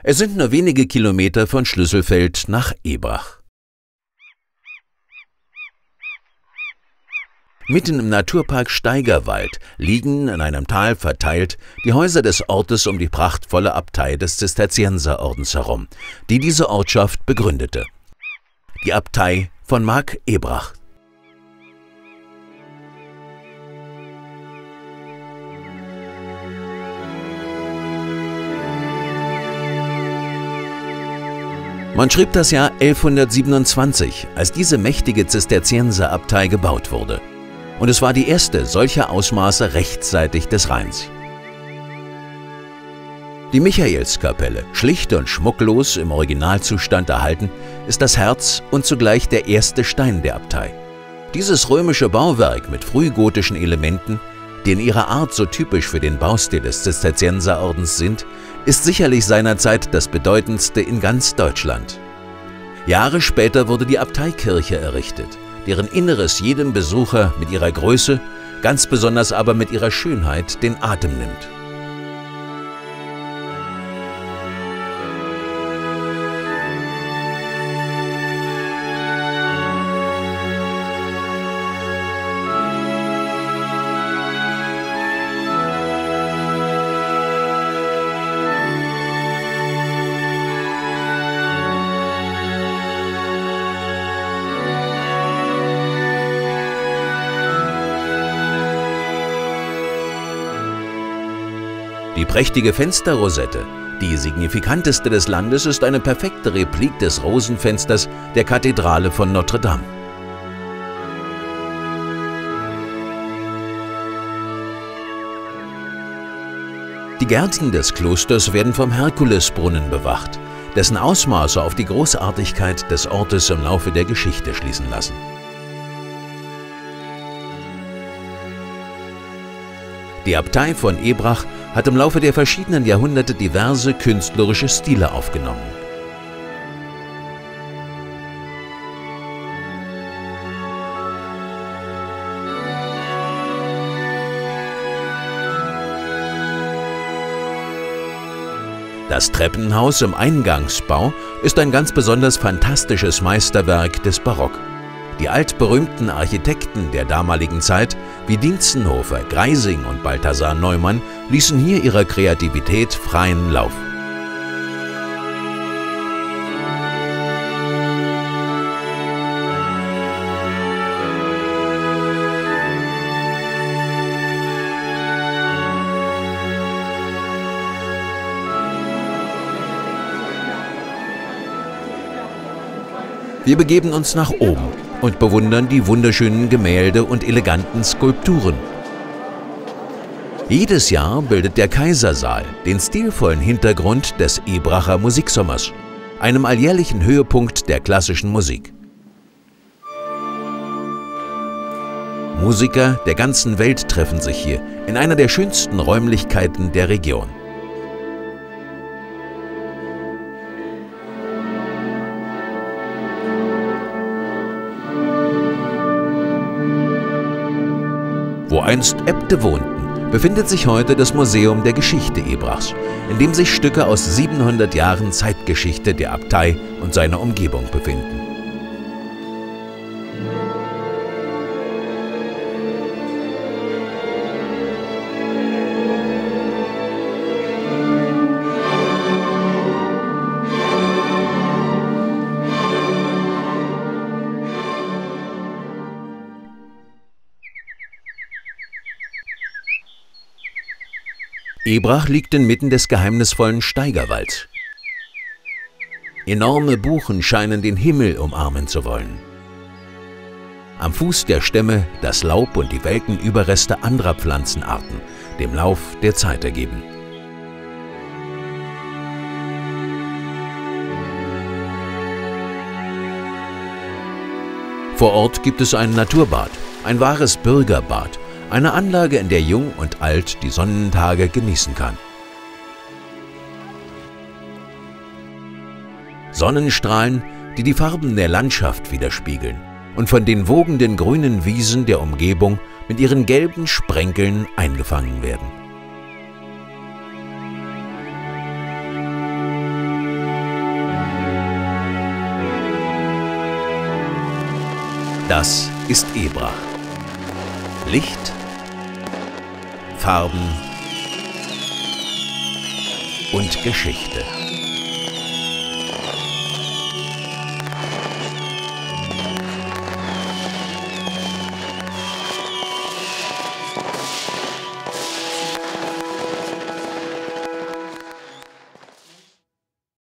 Es sind nur wenige Kilometer von Schlüsselfeld nach Ebrach. Mitten im Naturpark Steigerwald liegen in einem Tal verteilt die Häuser des Ortes um die prachtvolle Abtei des Zisterzienserordens herum, die diese Ortschaft begründete. Die Abtei von Mark-Ebrach. Man schrieb das Jahr 1127, als diese mächtige Zisterzienserabtei gebaut wurde. Und es war die erste solcher Ausmaße rechtsseitig des Rheins. Die Michaelskapelle, schlicht und schmucklos im Originalzustand erhalten, ist das Herz und zugleich der erste Stein der Abtei. Dieses römische Bauwerk mit frühgotischen Elementen, die in ihrer Art so typisch für den Baustil des Zisterzienserordens sind, ist sicherlich seinerzeit das bedeutendste in ganz Deutschland. Jahre später wurde die Abteikirche errichtet, deren Inneres jedem Besucher mit ihrer Größe, ganz besonders aber mit ihrer Schönheit den Atem nimmt. Die prächtige Fensterrosette, die signifikanteste des Landes, ist eine perfekte Replik des Rosenfensters der Kathedrale von Notre Dame. Die Gärten des Klosters werden vom Herkulesbrunnen bewacht, dessen Ausmaße auf die Großartigkeit des Ortes im Laufe der Geschichte schließen lassen. Die Abtei von Ebrach hat im Laufe der verschiedenen Jahrhunderte diverse künstlerische Stile aufgenommen. Das Treppenhaus im Eingangsbau ist ein ganz besonders fantastisches Meisterwerk des Barock. Die altberühmten Architekten der damaligen Zeit wie Dientzenhofer, Greising und Balthasar Neumann ließen hier ihrer Kreativität freien Lauf. Wir begeben uns nach oben und bewundern die wunderschönen Gemälde und eleganten Skulpturen. Jedes Jahr bildet der Kaisersaal den stilvollen Hintergrund des Ebracher Musiksommers, einem alljährlichen Höhepunkt der klassischen Musik. Musiker der ganzen Welt treffen sich hier in einer der schönsten Räumlichkeiten der Region. Wo einst Äbte wohnten, befindet sich heute das Museum der Geschichte Ebrachs, in dem sich Stücke aus 700 Jahren Zeitgeschichte der Abtei und seiner Umgebung befinden. Ebrach liegt inmitten des geheimnisvollen Steigerwalds. Enorme Buchen scheinen den Himmel umarmen zu wollen. Am Fuß der Stämme das Laub und die welken Überreste anderer Pflanzenarten, dem Lauf der Zeit ergeben. Vor Ort gibt es ein Naturbad, ein wahres Bürgerbad, eine Anlage, in der Jung und Alt die Sonnentage genießen kann. Sonnenstrahlen, die die Farben der Landschaft widerspiegeln und von den wogenden grünen Wiesen der Umgebung mit ihren gelben Sprenkeln eingefangen werden. Das ist Ebrach. Licht, Farben und Geschichte.